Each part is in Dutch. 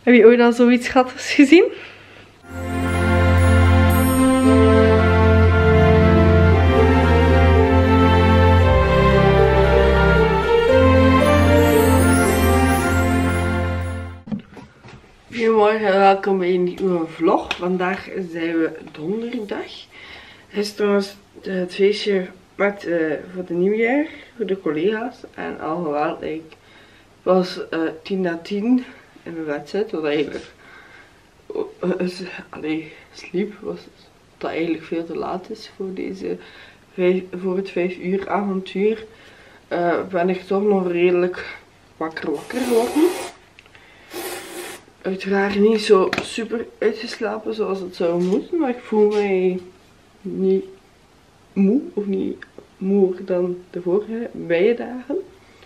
Heb je ooit al zoiets schattigs gezien? Goedemorgen en welkom bij een nieuwe vlog. Vandaag zijn we donderdag. Gisteren was het feestje met, voor de nieuwjaar, voor de collega's. En alhoewel ik was 10 na 10 in mijn bed zit, wat eigenlijk sliep, was dat eigenlijk veel te laat is voor deze voor het 5 uur avontuur. Ben ik toch nog redelijk wakker geworden. Uiteraard niet zo super uitgeslapen zoals het zou moeten, maar ik voel mij niet moe of niet moer dan de vorige beide dagen.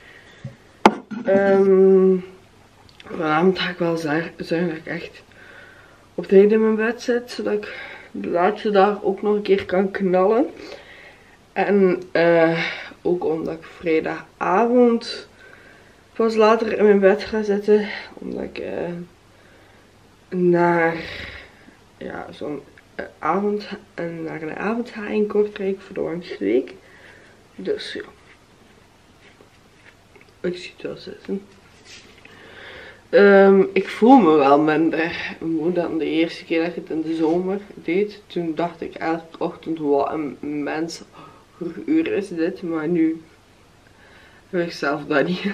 Vanavond ga ik wel zorgen dat ik echt op tijd in mijn bed zit, zodat ik de laatste dag ook nog een keer kan knallen. En ook omdat ik vrijdagavond pas later in mijn bed ga zitten, omdat ik naar zo'n avond en naar een avond ga in Kortrijk voor de langste week. Dus ja, ik zie het wel zitten. Ik voel me wel minder moe dan de eerste keer dat ik het in de zomer deed. Toen dacht ik elke ochtend, wat een mens, hoeveel uur is dit? Maar nu heb ik zelf dat niet.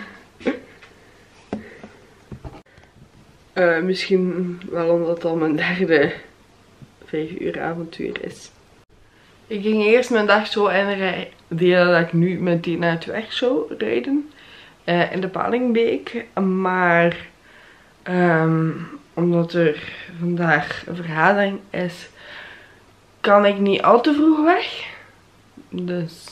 Misschien wel omdat het al mijn derde 5 uur avontuur is. Ik ging eerst mijn dag zo indelen dat ik nu meteen naar het werk zou rijden. In de Palingbeek. Maar omdat er vandaag een vergadering is, kan ik niet al te vroeg weg. Dus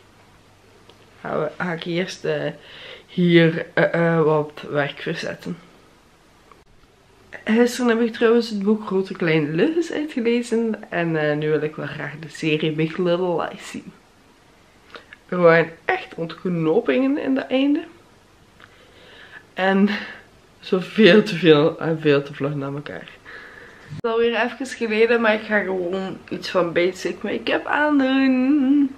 ga ik eerst hier wat werk verzetten. Gisteren heb ik trouwens het boek Grote Kleine Leugens uitgelezen. En nu wil ik wel graag de serie Big Little Lies zien. Er waren echt ontknopingen in het einde. En zo veel te veel en veel te vlug naar elkaar. Het is alweer even geleden, maar ik ga gewoon iets van basic make-up aandoen.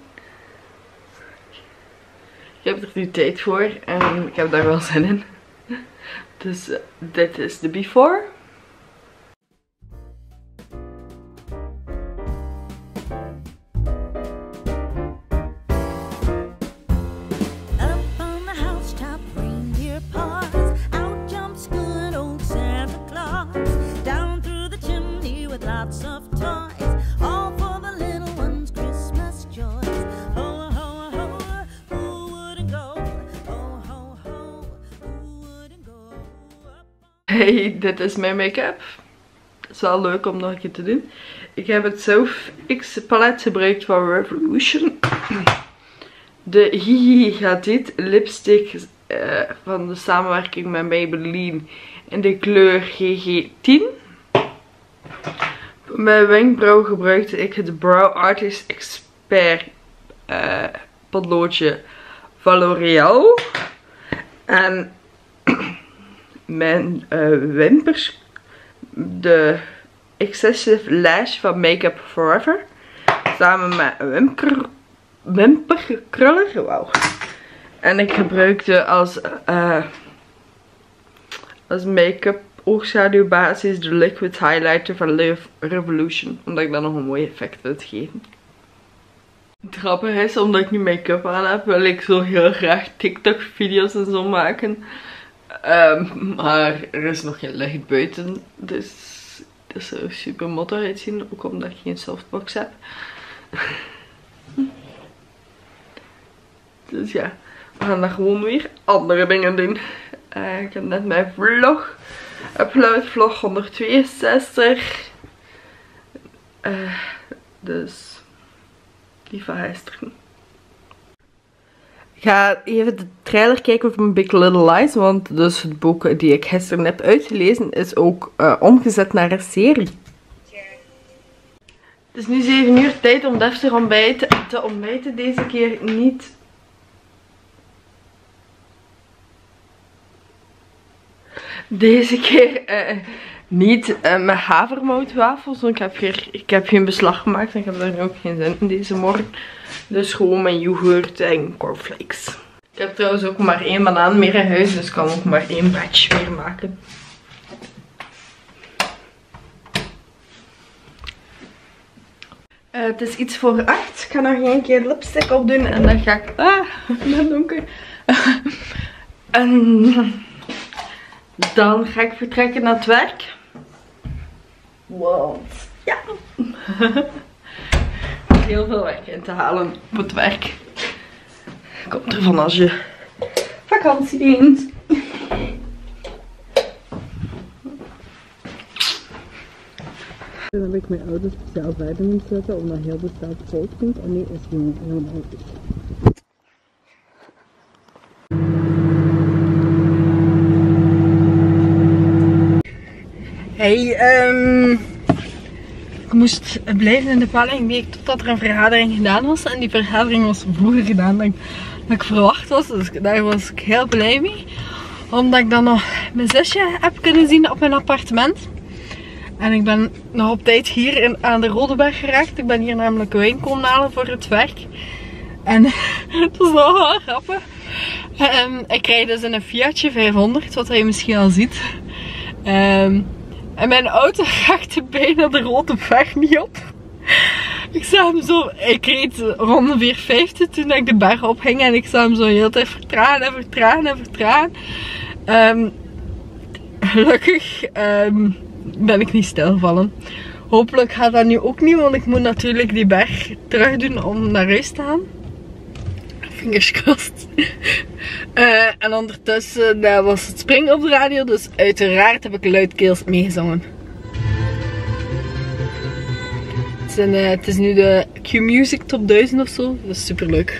Ik heb er nu tijd voor en ik heb daar wel zin in. Dus dit is de before. Hey, dit is mijn make-up. Het is wel leuk om nog een keer te doen. Ik heb het South X palet gebruikt van Revolution. De Hihi Hadid lipstick van de samenwerking met Maybelline in de kleur GG10. Voor mijn wenkbrauw gebruikte ik het Brow Artist Expert potloodje van L'Oreal. En mijn wimpers, de Excessive Lash van Make Up Forever, samen met een wimperkruller. Wauw. En ik gebruikte als make-up oogschaduwbasis de Liquid Highlighter van Revolution, omdat ik dan nog een mooi effect wil geven. Het grappige is, omdat ik nu make-up aan heb, wil ik zo heel graag TikTok video's en zo maken. Maar er is nog geen licht buiten, dus dat zou super motto uitzien, ook omdat ik geen softbox heb. Dus ja, we gaan dan gewoon weer andere dingen doen. Ik heb net mijn vlog upload, vlog 162. Dus die van gisteren. Ik ga even de trailer kijken van Big Little Lies, want dus het boek die ik gisteren heb uitgelezen is ook omgezet naar een serie. Het is nu 7 uur, tijd om deftig te ontbijten. Deze keer niet. Deze keer niet met havermoutwafels, want ik heb geen beslag gemaakt en ik heb daar nu ook geen zin in deze morgen. Dus gewoon mijn yoghurt en cornflakes. Ik heb trouwens ook maar 1 banaan meer in huis, dus ik kan ook maar 1 batch meer maken. Het is iets voor 8. Ik ga nog 1 keer lipstick opdoen en dan ga ik... het donker. En dan ga ik vertrekken naar het werk. Want ja, heel veel werk in te halen op het werk. Komt ervan als je vakantie neemt. Dan heb ik mijn auto speciaal verder moeten zetten omdat heel de stad vol komt. En nu is het gewoon helemaal goed. Hey, ik moest blijven in de panningweek totdat er een vergadering gedaan was. En die vergadering was vroeger gedaan dan ik verwacht was. Dus daar was ik heel blij mee. Omdat ik dan nog mijn zusje heb kunnen zien op mijn appartement. En ik ben nog op tijd hier aan de Rodeberg geraakt. Ik ben hier namelijk wijn komen halen voor het werk. En het was nog wel grappig. Ik rijd dus in een Fiatje 500, wat je misschien al ziet. En mijn auto raakte bijna de Rodeberg niet op. Ik zag hem zo, ik reed rond de 450 toen ik de berg opging. En ik zag hem zo heel de tijd vertragen en vertragen en vertragen. Gelukkig ben ik niet stilgevallen. Hopelijk gaat dat nu ook niet, want ik moet natuurlijk die berg terug doen om naar huis te gaan. Fingers crossed. En ondertussen was het springen op de radio, dus uiteraard heb ik luidkeels meegezongen. Het is nu de Q-Music Top 1000 of zo, dat is super leuk.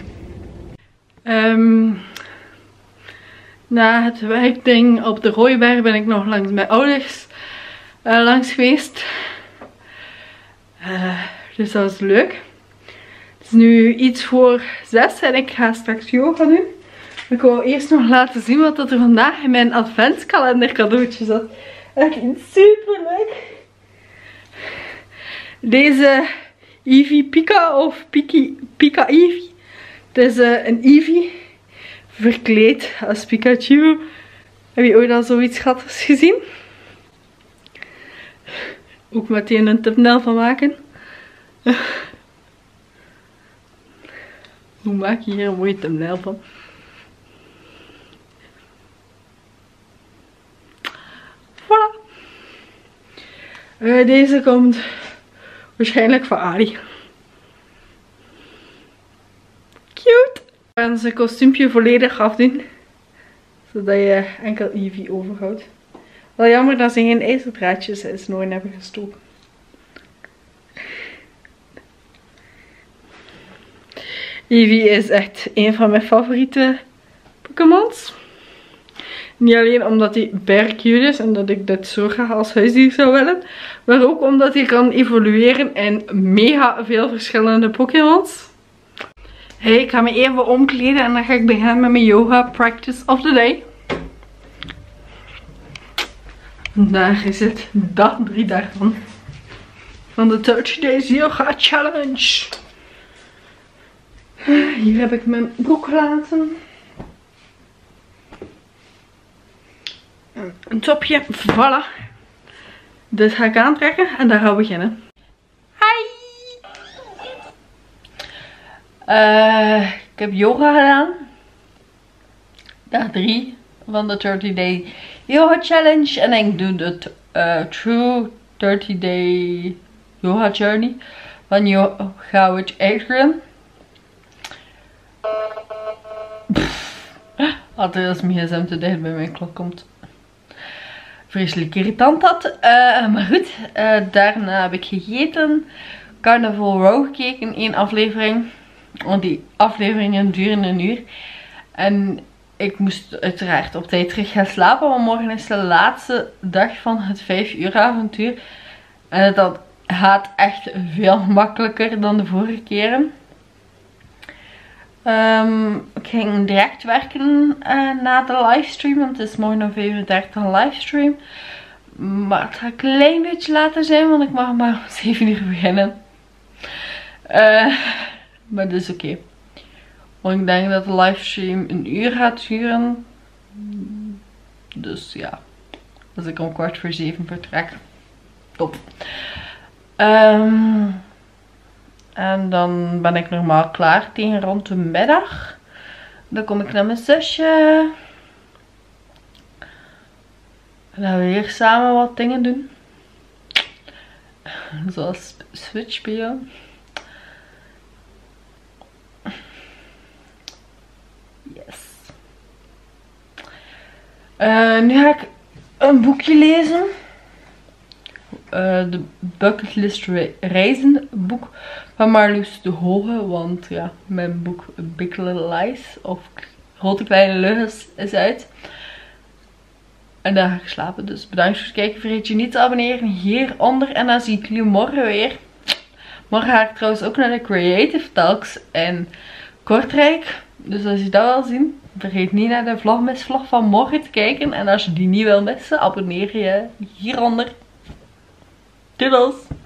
Na het werkding op de Rooiberg ben ik nog langs mijn ouders langs geweest. Dus dat was leuk. Het is nu iets voor 6 en ik ga straks yoga doen. Ik wil eerst nog laten zien wat er vandaag in mijn adventskalender cadeautje zat. Echt super leuk. Deze Eevee Pika of Pika Eevee. Het is een Eevee verkleed als Pikachu. Heb je ooit al zoiets schattigs gezien? Ook meteen een thumbnail van maken. Hoe maak je hier een mooie thumbnail van? Voilà. Deze komt waarschijnlijk van Ali. Cute. We gaan zijn kostuumpje volledig afdoen. Zodat je enkel Eevee overhoudt. Wel jammer dat ze geen ijzerdraadjes in snoren hebben gestoken. Eevee is echt een van mijn favoriete Pokémons. Niet alleen omdat hij berg cute is en dat ik dit zo graag als huisdier zou willen. Maar ook omdat hij kan evolueren in mega veel verschillende Pokémons. Hey, ik ga me even omkleden en dan ga ik beginnen met mijn yoga practice of the day. Vandaag is het dag 3 daarvan. Van de 30 Days Yoga Challenge. Hier heb ik mijn broek gelaten. Een topje. Voilà. Dit ga ik aantrekken en daar gaan we beginnen. Hi! Ik heb yoga gedaan. Dag 3 van de 30 Day Yoga Challenge. En ik doe de True 30 Day Yoga Journey van Yoga with Adriene. Altijd als mijn gsm te dicht bij mijn klok komt. Vreselijk irritant dat. Maar goed, daarna heb ik gegeten. Carnival Row gekeken, 1 aflevering. Want die afleveringen duren 1 uur. En ik moest uiteraard op tijd terug gaan slapen. Want morgen is de laatste dag van het 5 uur avontuur. En dat gaat echt veel makkelijker dan de vorige keren. Ik ging direct werken na de livestream, want het is morgen om 5:30 een livestream. Maar het gaat een klein beetje later zijn, want ik mag maar om 7 uur beginnen. Maar dat is oké. Want ik denk dat de livestream 1 uur gaat duren. Dus ja, als ik om 6:15 vertrek. Top. En dan ben ik normaal klaar tegen rond de middag. Dan kom ik naar mijn zusje. En dan gaan we weer samen wat dingen doen. Zoals Switch spelen. Yes. Nu ga ik een boekje lezen. De Bucketlist Reizen boek van Marloes de Hooge. Want ja, mijn boek Big Little Lies of Grote Kleine Leugens is uit. En dan ga ik slapen. Dus bedankt voor het kijken. Vergeet je niet te abonneren hieronder. En dan zie ik jullie morgen weer. Morgen ga ik trouwens ook naar de Creative Talks in Kortrijk. Dus als je dat wil zien, vergeet niet naar de vlogmasvlog van morgen te kijken. En als je die niet wil missen, abonneer je hieronder. Doedels!